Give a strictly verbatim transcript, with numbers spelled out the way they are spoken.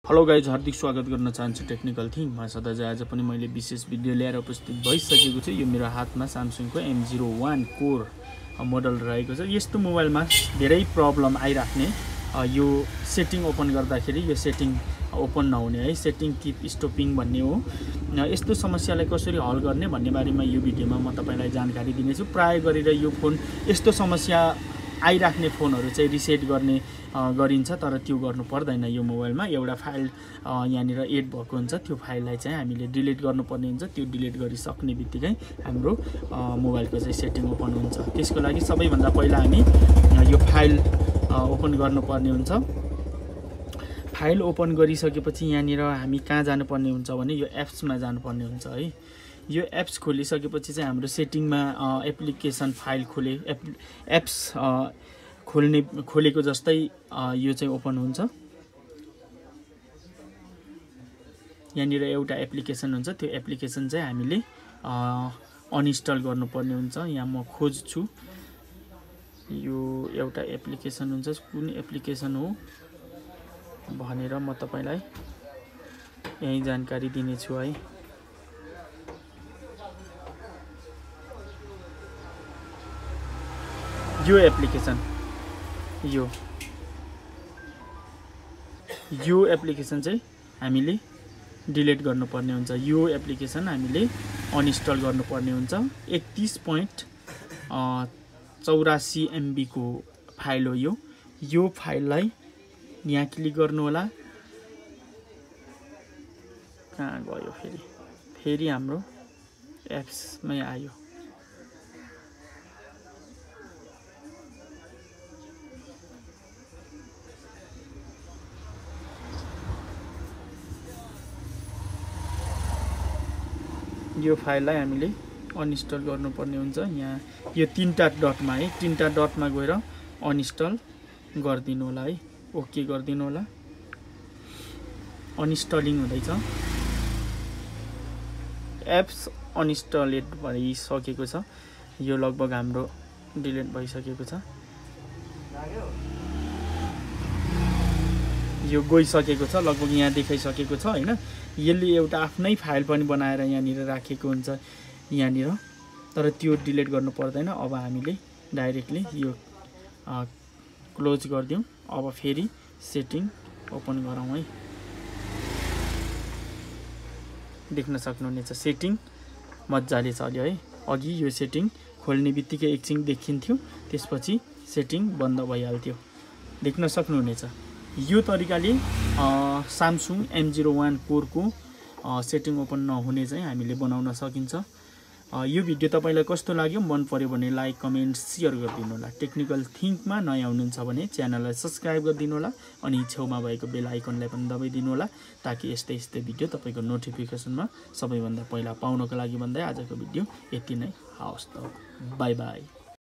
Hello guys, हार्दिक स्वागत गर्न चाहन्छु टेक्निकल थिङ मा। सधैँ आज पनि मैले विशेष भिडियो ल्याएर उपस्थित भइसकेको छु। यो मेरो हातमा स्यामसङको M zero one core model रहेको छ। यस्तो मोबाइलमा धेरै प्रब्लम आइराख्ने, यो सेटिङ ओपन गर्दाखेरि यो सेटिङ ओपन नहुने है, सेटिङ किप स्टपिङ भन्ने हो। यस्तो समस्यालाई कसरी हल गर्ने भन्ने बारेमा यो भिडियोमा म तपाईलाई जानकारी दिनेछु। प्राय गरेर यो फोन यस्तो समस्या आइराख्ने फोनहरू चाहिँ रिसेट गर्ने गरिन्छ, तर त्यो गर्नु पर्दैन। यो मोबाइलमा एउटा फाइल यहाँनिर एड भएको हुन्छ, त्यो फाइललाई चाहिँ हामीले डिलिट गर्नुपर्ने हुन्छ। त्यो डिलिट गरिसक्ने बित्तिकै हाम्रो मोबाइलको चाहिँ सेटिङ ओपन हुन्छ। त्यसको लागि सबैभन्दा पहिला हामी यो फाइल ओपन गर्नुपर्ने हुन्छ। फाइल ओपन गरिसकेपछि यहाँनिर हामी कहाँ जानुपर्ने हुन्छ भने यो एप्समा जानुपर्ने हुन्छ है। यो एप्स खोलिसकेपछि चाहिँ हाम्रो सेटिङमा एप्लिकेसन फाइल खोले एप एप्स खोल्ने खोलेको जस्तै यो चाहिँ ओपन हुन्छ। यहाँनिर एउटा एप्लिकेसन हुन्छ, त्यो एप्लिकेसन चाहिँ हामीले अनइन्स्टल गर्नुपर्ने हुन्छ। यहाँ म खोज्छु, यो एउटा एप्लिकेसन हुन्छ, कुन एप्लिकेसन हो भनेर म तपाईलाई यही जानकारी दिनेछु है। यो एप्लिकेसन यो यो एप्लिकेसन चाहिँ हामीले डिलिट गर्नुपर्ने हुन्छ। यो एप्लिकेसन हामीले अनइन्स्टल गर्नुपर्ने हुन्छ। एकतीस पोइन्ट चौरासी एमबी को फाइल हो यो। यो फाइललाई यहाँ क्लिक गर्नु होला। कहाँ गयो फेरि फेरि हाम्रो एप्समै आयो। यो फाइललाई हामीले अनइन्स्टल गर्नुपर्ने हुन्छ। यहाँ यो तीनटा डटमा है, तीनटा डटमा गएर अनइन्स्टल गरिदिनु होला है, ओके गरिदिनु होला। अनइन्स्टलिङ हुँदैछ। एप्स अनइन्स्टलेड भइसकेको छ। यो लगभग हाम्रो डिलिट भइसकेको छ। यो गइसकेको छ, लगभग यहाँ देखाइसकेको छ हैन। यसले एउटा आफ्नै फाइल पनि बनाएर यहाँनिर राखेको हुन्छ यहाँनिर, तर त्यो डिलिट गर्नु पर्दैन। अब हामीले डाइरेक्टली यो क्लोज गरिदिउँ। अब फेरि सेटिङ ओपन गरौँ है। देख्न सक्नुहुनेछ सेटिङ मजाले चल्यो है। अघि यो सेटिङ खोल्ने बित्तिकै एकछिन देखिन्थ्यो, त्यसपछि सेटिङ बन्द भइहाल्थ्यो, देख्न सक्नुहुनेछ। यो तरिकाले स्यामसङ एम जिरो वान कोरको सेटिङ ओपन नहुने चाहिँ हामीले बनाउन सकिन्छ। यो भिडियो तपाईलाई कस्तो लाग्यो, मन पर्यो भने लाइक कमेन्ट सेयर गरिदिनु होला। टेक्निकल थिङ्कमा नयाँ हुनुहुन्छ भने च्यानललाई सब्सक्राइब गरिदिनु होला, अनि छेउमा भएको बेल आइकनलाई पनि दबाइदिनु होला, ताकि यस्तै यस्तै भिडियो तपाईको नोटिफिकेसनमा सबैभन्दा पहिला पाउनको लागि भन्दै आजको भिडियो यति नै। हवस् त, बाई बाई।